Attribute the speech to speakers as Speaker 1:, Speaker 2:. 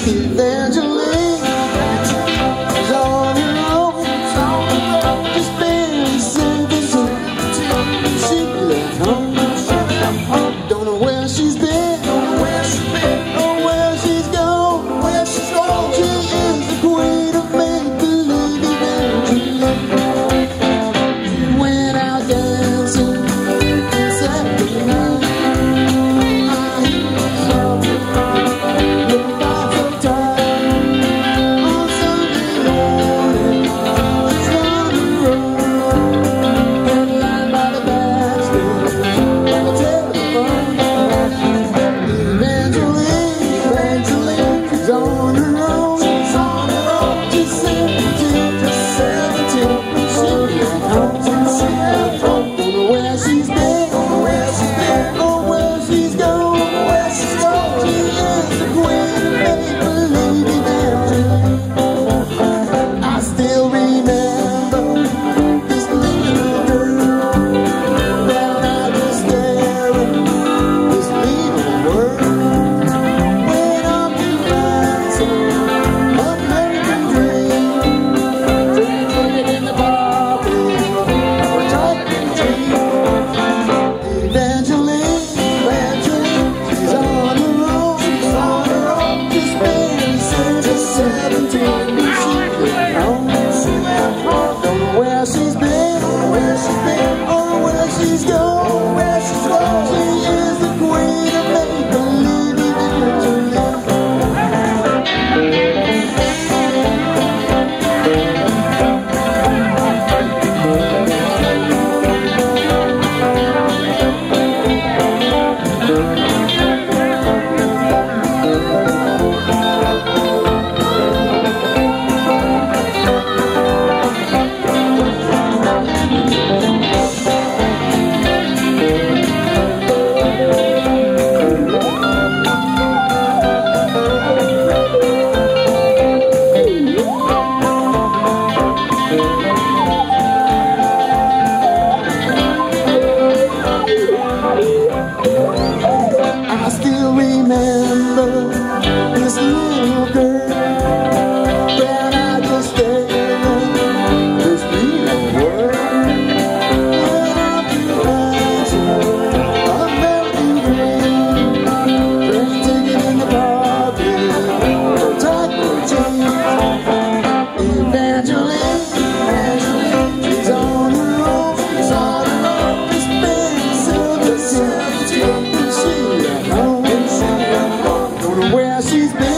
Speaker 1: Evangeline is on her own. Just barely 17. She left home. Don't know where she's been, or where she's gone. She is the queen of make-believe, Evangeline. She went out dancing Saturday night. I still remember this little girl that I just stayed in this little world. When I'm dancing American dream, train ticket in the pocket, tight blue jeans. Evangeline, she's on her own, she's on her own. This baby silver, silver, where she's been.